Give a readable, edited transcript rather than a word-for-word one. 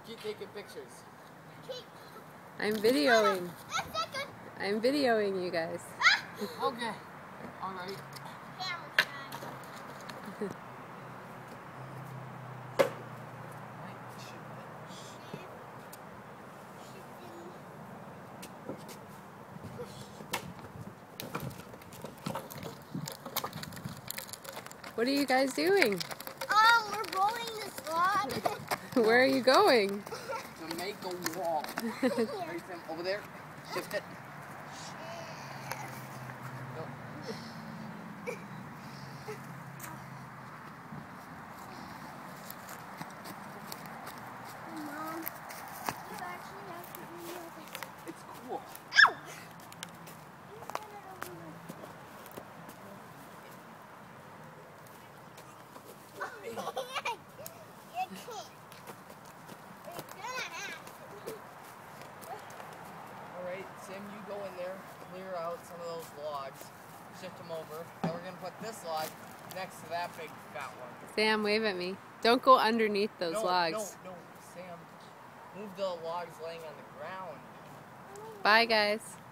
Keep taking pictures. I'm videoing. I'm videoing you guys. Okay. Alright. What are you guys doing? We're rolling this log. Where are you going? To make a wall. Right, Sam? Over there. Shift it. Go. Mom, you actually have to do this. It's cool. Ow! You can't. Alright, Sam, you go in there, clear out some of those logs, shift them over, and we're going to put this log next to that big fat one. Sam, wave at me. Don't go underneath those logs. No, Sam. Move the logs laying on the ground. Bye, guys.